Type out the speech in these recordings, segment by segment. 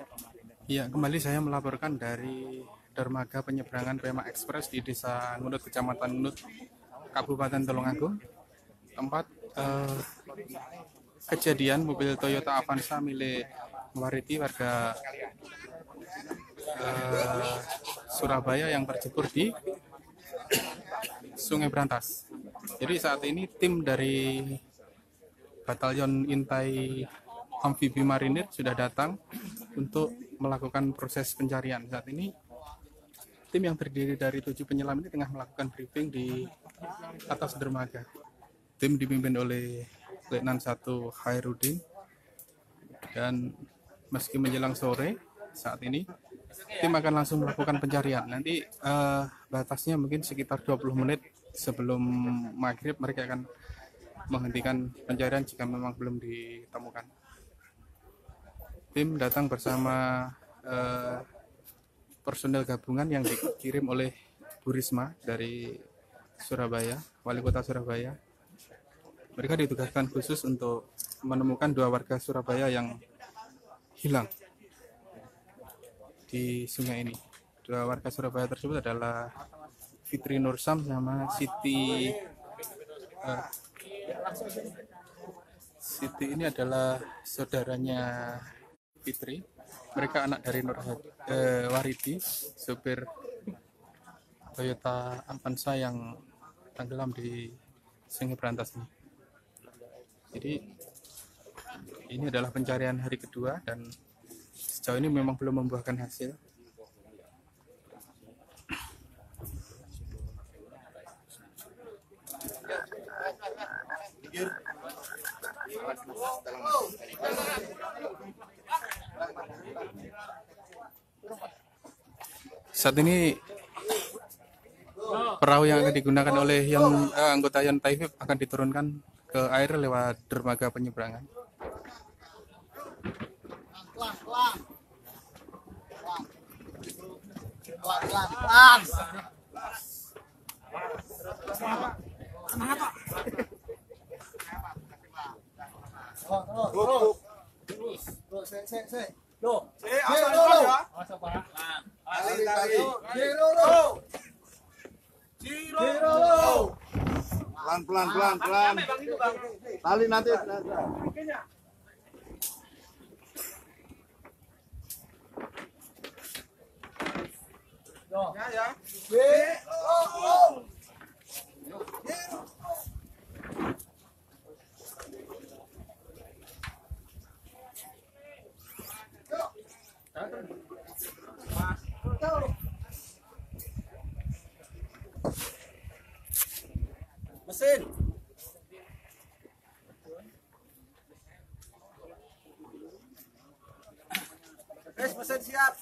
Iya, kembali saya melaporkan dari dermaga penyeberangan Pema Express di Desa Ngunut, Kecamatan Ngunut, Kabupaten Tulungagung, tempat kejadian mobil Toyota Avanza milik Wariti warga Surabaya yang terjebur di Sungai Brantas. Jadi saat ini tim dari Batalion Intai Amfibi Marinir sudah datang untuk melakukan proses pencarian. Saat ini tim yang terdiri dari 7 penyelam ini tengah melakukan briefing di atas dermaga. Tim dipimpin oleh Letnan 1 Hairudin, dan meski menjelang sore saat ini tim akan langsung melakukan pencarian. Nanti batasnya mungkin sekitar 20 menit sebelum maghrib mereka akan menghentikan pencarian jika memang belum ditemukan. Tim datang bersama personel gabungan yang dikirim oleh Bu Risma dari Surabaya, Wali Kota Surabaya. Mereka ditugaskan khusus untuk menemukan 2 warga Surabaya yang hilang di sungai ini. 2 warga Surabaya tersebut adalah Fitri Nursam sama Siti. Siti ini adalah saudaranya Fitri. Mereka anak dari Waridi, supir Toyota Avanza yang tenggelam di Sungai Brantas ini. Jadi ini adalah pencarian hari kedua dan sejauh ini memang belum membuahkan hasil. Saat ini perahu yang akan digunakan oleh anggota Yan Taifib akan diturunkan ke air lewat dermaga penyeberangan. Pelan. Tali nanti. Mesin. Mesin siap.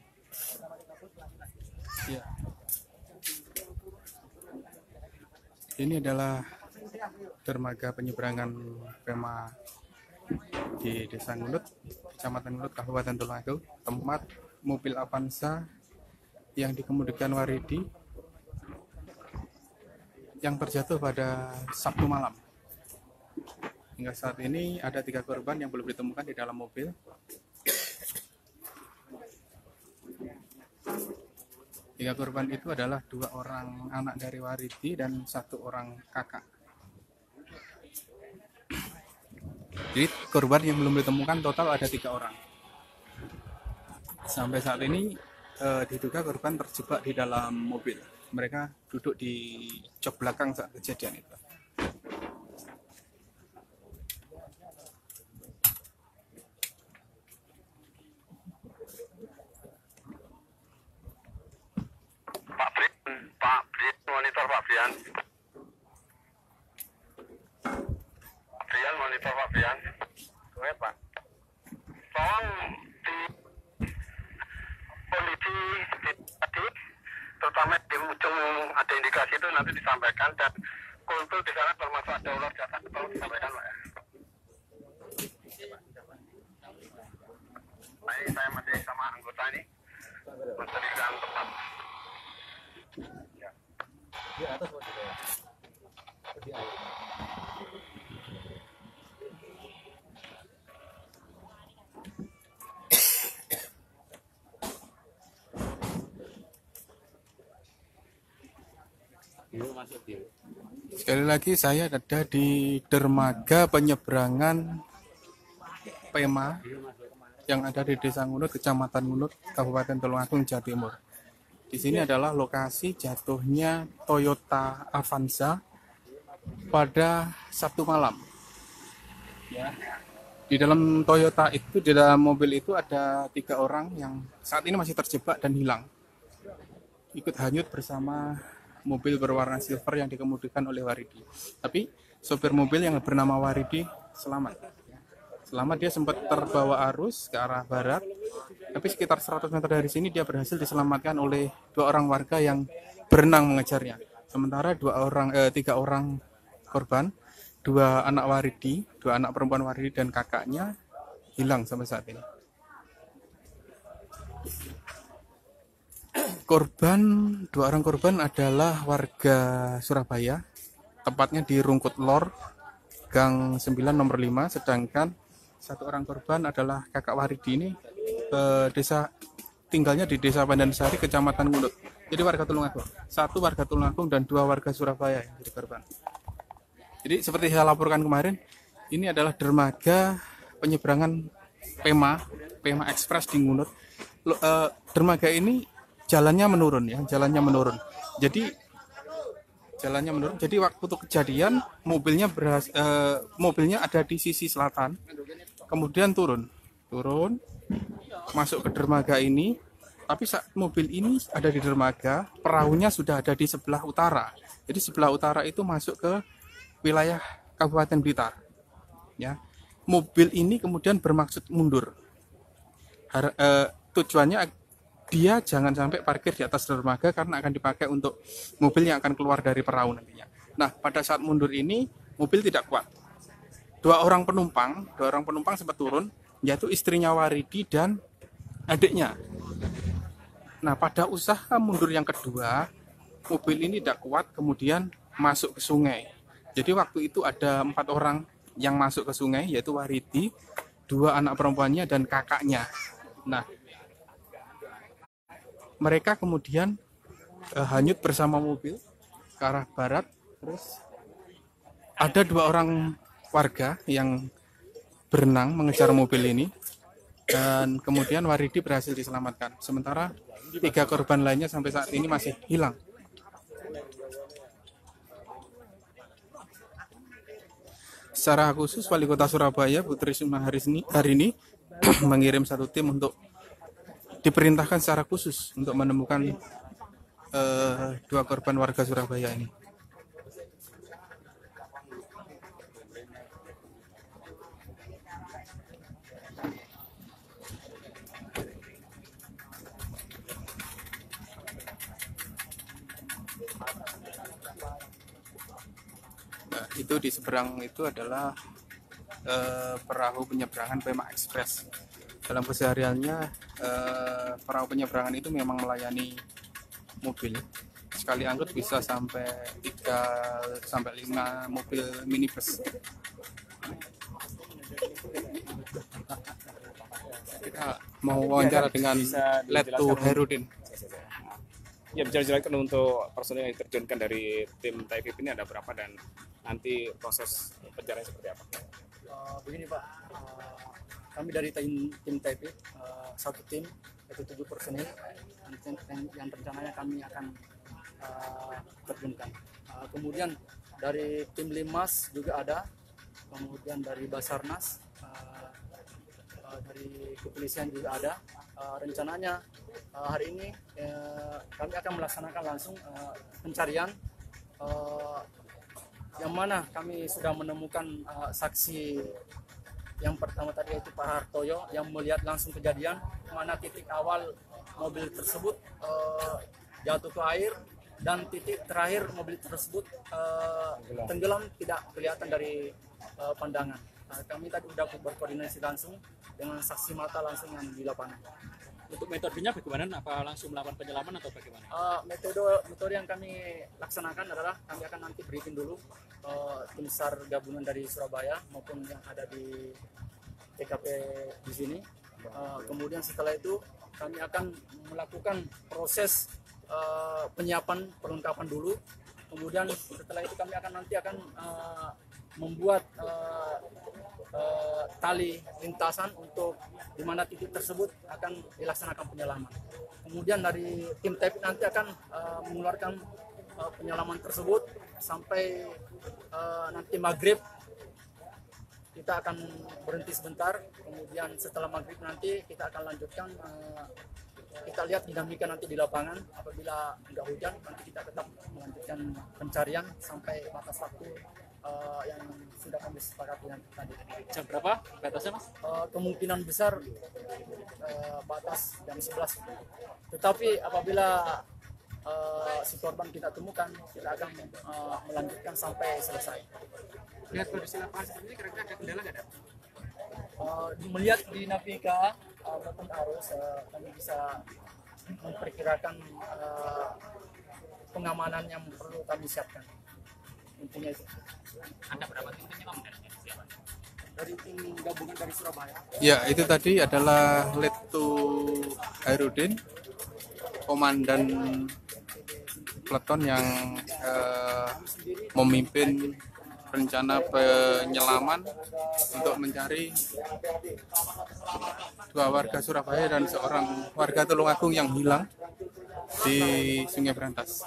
Ya. Ini adalah dermaga penyeberangan Pema di Desa Ngunut, Kecamatan Ngunut, Kabupaten Tulungagung, tempat mobil Avanza yang dikemudikan Waridi yang terjatuh pada Sabtu malam. Hingga saat ini ada 3 korban yang belum ditemukan di dalam mobil. Tiga korban itu adalah 2 orang anak dari Waridi dan 1 orang kakak. Jadi korban yang belum ditemukan total ada 3 orang. Sampai saat ini diduga korban terjebak di dalam mobil. Mereka duduk di jok belakang saat kejadian itu. Pak Brian, monitor Pak Brian. Monitor Pak Brian. Oke Pak. Tolong di kondisi tadi, terutama di ujung ada indikasi itu nanti disampaikan, dan kultur di sana termasuk ada ular di atas, tolong disampaikan Pak ya. Nah, ini saya masih sama anggota ini mencarikan tempat. Di atas masih ya. Di air. Sekali lagi saya ada di dermaga penyeberangan Pema yang ada di Desa Ngunut, Kecamatan Ngunut, Kabupaten Tulungagung, Jawa Timur. Di sini adalah lokasi jatuhnya Toyota Avanza pada Sabtu malam. Ya. Di dalam Toyota itu, di dalam mobil itu ada 3 orang yang saat ini masih terjebak dan hilang. Ikut hanyut bersama mobil berwarna silver yang dikemudikan oleh Waridi. Tapi sopir mobil yang bernama Waridi selamat. Selamat, dia sempat terbawa arus ke arah barat. Tapi sekitar 100 meter dari sini dia berhasil diselamatkan oleh 2 orang warga yang berenang mengejarnya. Sementara 3 orang korban, 2 anak Waridi, 2 anak perempuan Waridi dan kakaknya hilang sampai saat ini. Dua orang korban adalah warga Surabaya, tepatnya di Rungkut Lor, Gang 9 nomor 5, sedangkan 1 orang korban adalah kakak Waridi ini tinggalnya di Desa Pandansari, Kecamatan Ngunut. Jadi warga Tulungagung. 1 warga Tulungagung dan 2 warga Surabaya yang jadi korban. Jadi seperti saya laporkan kemarin, ini adalah dermaga penyeberangan Pema Express di Ngunut. Dermaga ini jalannya menurun ya, Jadi waktu itu kejadian mobilnya ada di sisi selatan, kemudian turun masuk ke dermaga ini. Tapi saat mobil ini ada di dermaga, perahunya sudah ada di sebelah utara. Jadi sebelah utara itu masuk ke wilayah Kabupaten Blitar. Ya, mobil ini kemudian bermaksud mundur. Tujuannya dia jangan sampai parkir di atas dermaga karena akan dipakai untuk mobil yang akan keluar dari perahu nantinya. Nah, pada saat mundur ini mobil tidak kuat. 2 orang penumpang sempat turun, yaitu istrinya Waridi dan adiknya. Nah, pada usaha mundur yang kedua, mobil ini tidak kuat, kemudian masuk ke sungai. Jadi waktu itu ada 4 orang yang masuk ke sungai, yaitu Waridi, 2 anak perempuannya dan kakaknya. Nah, mereka kemudian hanyut bersama mobil ke arah barat. Terus ada 2 orang warga yang berenang mengejar mobil ini, dan kemudian Waridi berhasil diselamatkan. Sementara 3 korban lainnya sampai saat ini masih hilang. Secara khusus Wali Kota Surabaya Bu Tri Risma hari ini mengirim 1 tim untuk diperintahkan secara khusus untuk menemukan 2 korban warga Surabaya ini. Nah, itu di seberang itu adalah perahu penyeberangan Pema Express. Dalam kesehariannya perahu penyeberangan itu memang melayani mobil. Sekali angkut bisa sampai 3-5 mobil minibus. Kita mau wawancara dengan Letu Herudin. Ya, bisa dijelaskan untuk personil yang diterjunkan dari tim TAIFIP ini ada berapa dan nanti proses pencarian seperti apa? Begini Pak, kami dari tim TAIFIP, 1 tim yaitu 7 personil yang rencananya kami akan terjunkan. Kemudian dari tim Limas juga ada, kemudian dari Basarnas, dari kepolisian juga ada. Rencananya hari ini kami akan melaksanakan langsung pencarian, yang mana kami sudah menemukan saksi yang pertama tadi yaitu Pak Hartoyo yang melihat langsung kejadian mana titik awal mobil tersebut jatuh ke air dan titik terakhir mobil tersebut tenggelam tidak kelihatan dari pandangan. Kami tadi sudah berkoordinasi langsung dengan saksi mata langsung yang di lapangan. Untuk metodenya bagaimana? Apa langsung melakukan penyelaman atau bagaimana? Metode yang kami laksanakan adalah kami akan nanti briefing dulu tim SAR gabungan dari Surabaya maupun yang ada di TKP di sini. Kemudian setelah itu kami akan melakukan proses penyiapan perlengkapan dulu Kemudian setelah itu kami nanti akan membuat tali lintasan untuk di mana titik tersebut akan dilaksanakan penyelaman. Kemudian dari tim TAIFIP nanti akan mengeluarkan penyelaman tersebut sampai nanti maghrib. Kita akan berhenti sebentar, kemudian setelah maghrib nanti kita akan lanjutkan. Kita lihat dinamika nanti di lapangan. Apabila tidak hujan, nanti kita tetap melanjutkan pencarian sampai batas waktu yang sudah kami sepakati tadi. Jam berapa batasnya, Mas? Kemungkinan besar batas jam 11. Tetapi apabila si korban kita temukan, kita akan melanjutkan sampai selesai. Lihat kondisi lapangan seperti ini, kira-kira ada kendala nggak ada? Melihat dinamika maupun arus, kami bisa memperkirakan pengamanan yang perlu kami siapkan. Intinya itu. Ada berapa tim penyelam dari siapa? Dari tim gabungan dari Surabaya. Ya, itu tadi adalah Letu Hairudin, komandan peleton yang memimpin rencana penyelaman untuk mencari 2 warga Surabaya dan seorang warga Tulungagung yang hilang di Sungai Berantas.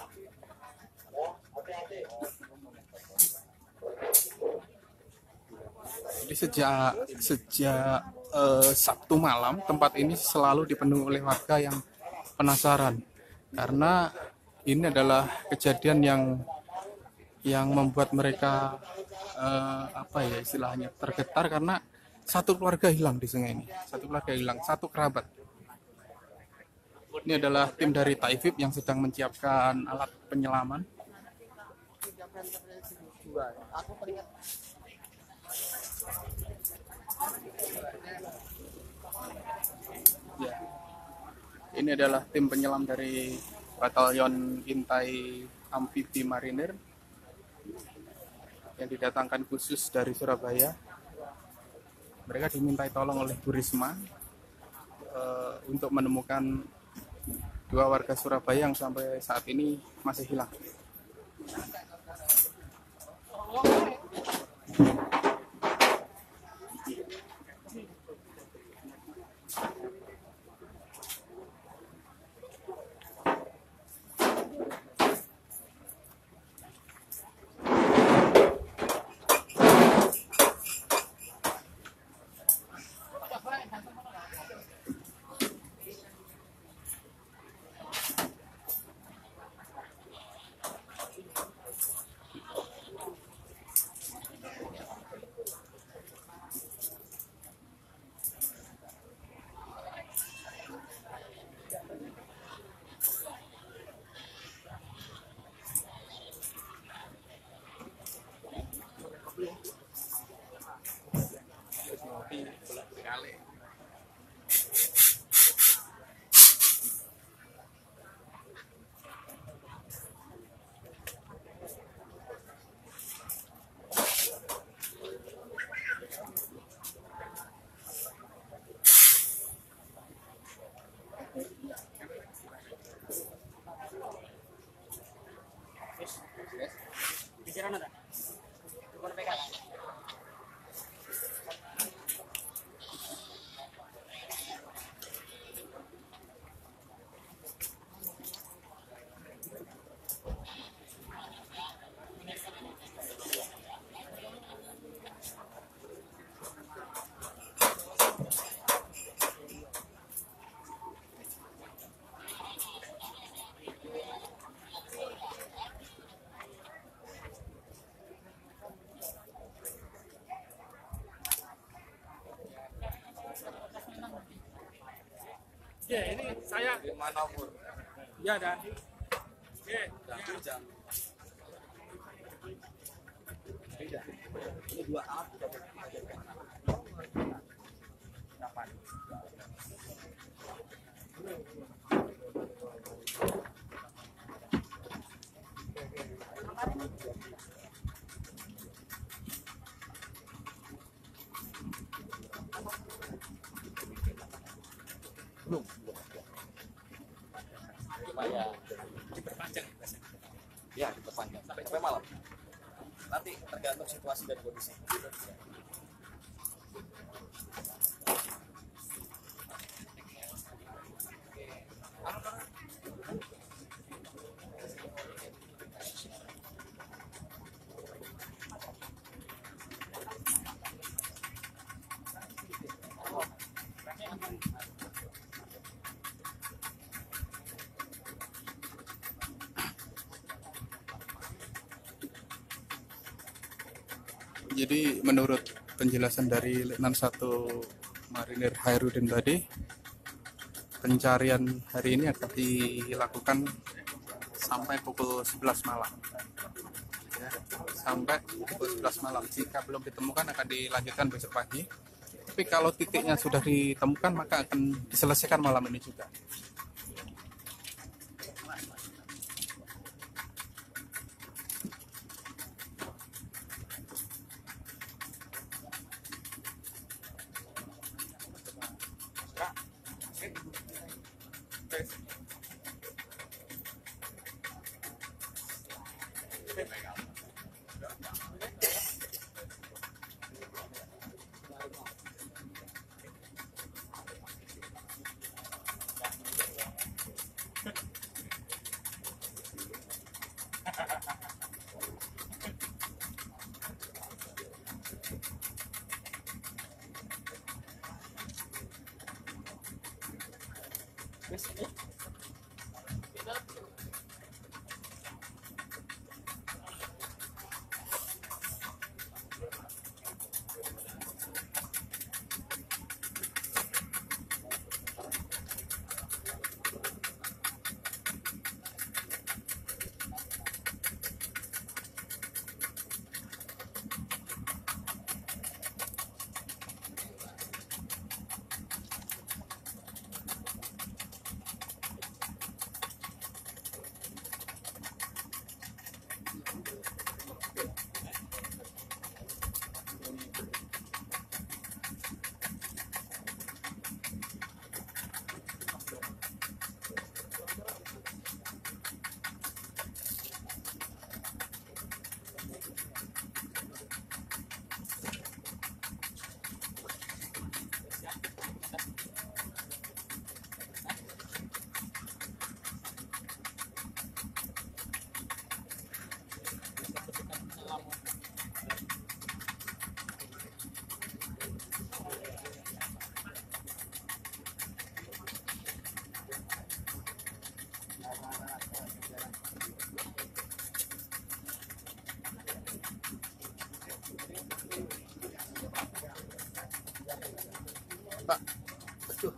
Jadi sejak Sabtu malam tempat ini selalu dipenuhi oleh warga yang penasaran karena ini adalah kejadian yang membuat mereka istilahnya tergetar karena satu keluarga hilang di sungai ini, satu kerabat. Ini adalah tim dari TAIFIP yang sedang menyiapkan alat penyelaman. Ya. Ini adalah tim penyelam dari Batalion Intai Amfibi Marinir yang didatangkan khusus dari Surabaya. Mereka dimintai tolong oleh Bu Risma untuk menemukan 2 warga Surabaya yang sampai saat ini masih hilang. Ya, ini saya ya dan Ini 2 alat. Supaya diperpanjang. Ya, diperpanjang sampai sampai malam. Nanti tergantung situasi dan kondisi. Jadi menurut penjelasan dari Letnan 1 Marinir Hairudin tadi, pencarian hari ini akan dilakukan sampai pukul 11 malam. Ya, sampai pukul 11 malam. Jika belum ditemukan akan dilanjutkan besok pagi. Tapi kalau titiknya sudah ditemukan maka akan diselesaikan malam ini juga. Pak, aduh.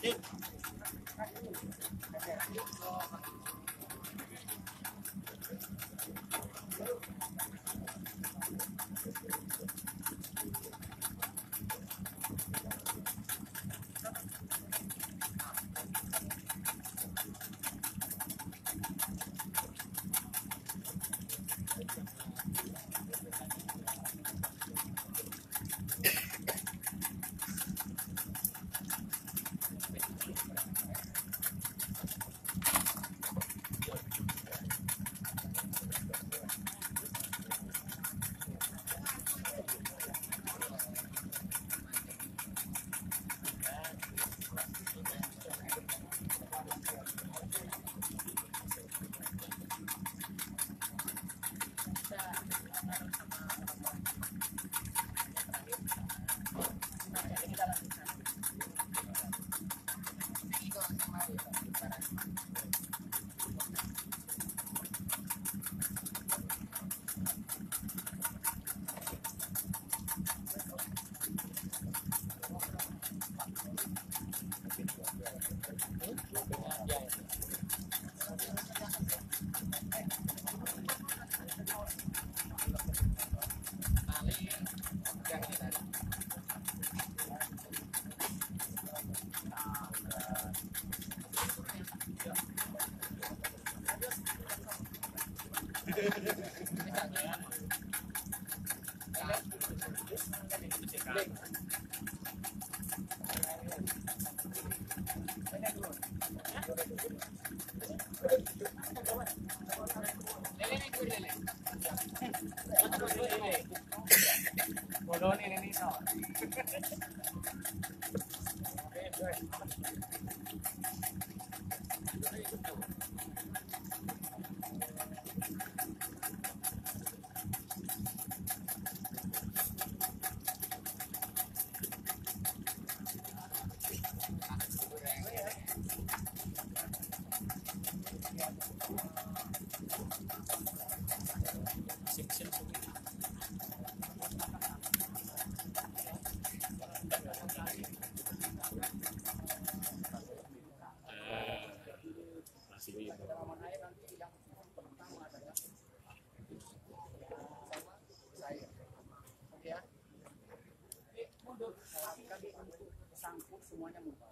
Sangkut semuanya mudah.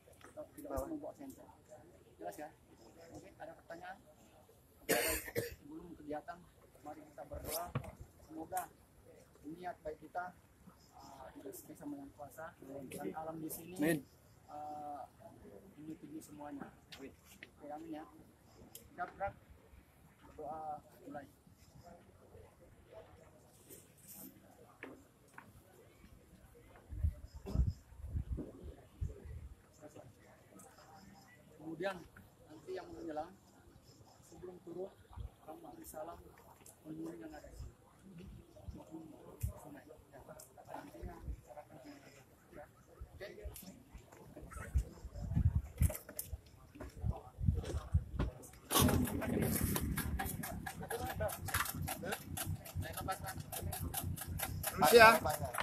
Tidak usah membawa sensor. Jelas ya? Oke, ada pertanyaan? Sebelum kegiatan, mari kita berdoa. Semoga niat baik kita bisa menang puasa dan alam di sini ini tinggi semuanya. Oke, amin ya. Gerak, doa mulai. Kemudian nanti yang menyelam sebelum turun kamu beri salam penghuni yang ada di sini. Sungai. Ya. Nantinya masyarakat yang ada. Ya. Oke. Terus ya.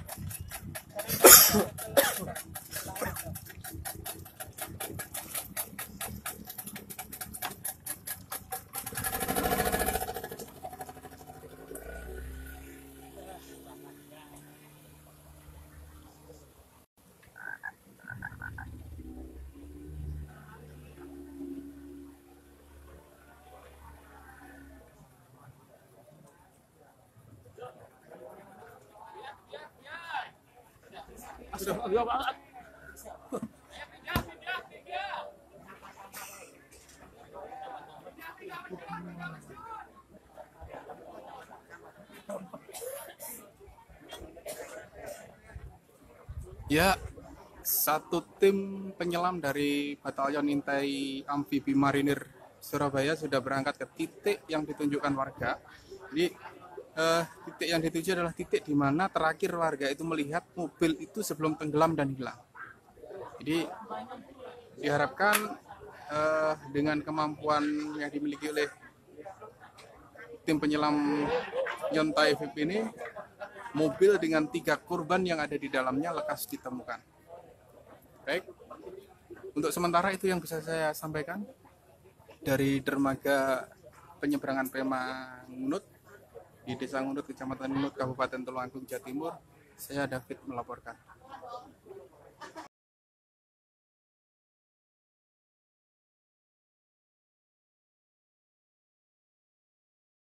Ya, satu tim penyelam dari Batalion Intai Amfibi Marinir Surabaya sudah berangkat ke titik yang ditunjukkan warga. Jadi titik yang dituju adalah titik di mana terakhir warga itu melihat mobil itu sebelum tenggelam dan hilang. Jadi diharapkan dengan kemampuan yang dimiliki oleh tim penyelam Yontai VIP ini, mobil dengan 3 korban yang ada di dalamnya lekas ditemukan. Baik, Untuk sementara itu yang bisa saya sampaikan dari dermaga penyeberangan Pema Ngunut di Desa Ngunut, Kecamatan Ngunut, Kabupaten Tulungagung, Jawa Timur. Saya David melaporkan.